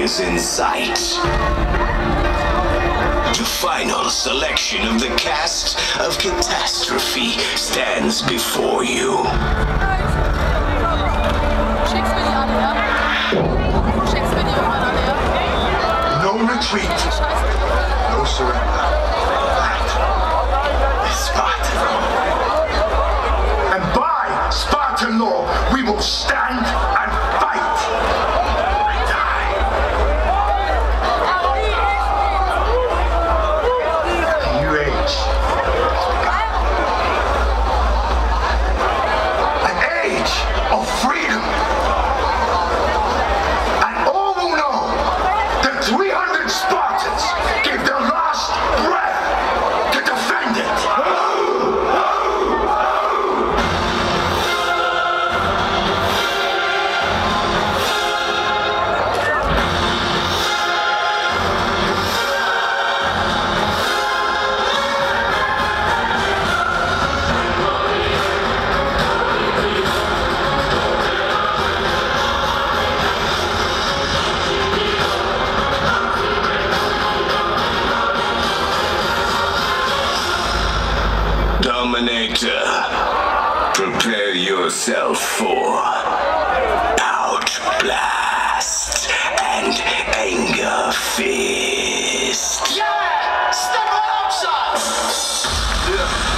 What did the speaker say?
is in sight. The final selection of the cast of Catastrophe stands before you. No retreat. No surrender. That is Spartan. And by Spartan law, we will stand and fight. And die. A new age. An age of freedom. And all will know that 300 Spartans gave their last breath to defend it. Dominator, prepare yourself for Outblast and Angerfist. Yeah! Step right up, son!